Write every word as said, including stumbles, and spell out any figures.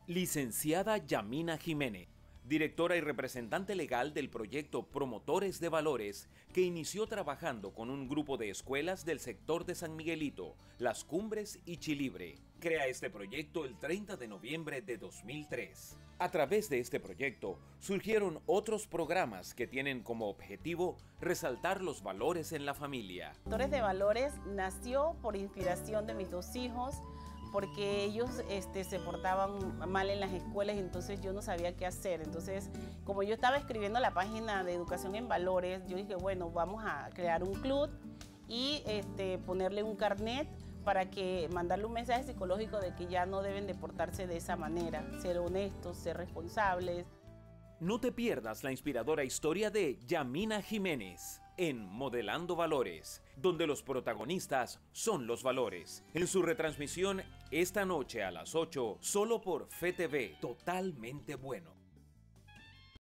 Licenciada Yamina Jiménez, directora y representante legal del proyecto Promotores de Valores, que inició trabajando con un grupo de escuelas del sector de San Miguelito, Las Cumbres y Chilibre. Crea este proyecto el treinta de noviembre de dos mil tres. A través de este proyecto surgieron otros programas que tienen como objetivo resaltar los valores en la familia. Promotores de Valores nació por inspiración de mis dos hijos, porque ellos este, se portaban mal en las escuelas, entonces yo no sabía qué hacer. Entonces, como yo estaba escribiendo la página de Educación en Valores, yo dije, bueno, vamos a crear un club y este, ponerle un carnet para que mandarle un mensaje psicológico de que ya no deben de portarse de esa manera, ser honestos, ser responsables. No te pierdas la inspiradora historia de Yamina Jiménez en Modelando Valores, donde los protagonistas son los valores. En su retransmisión esta noche a las ocho, solo por F E T V, totalmente bueno.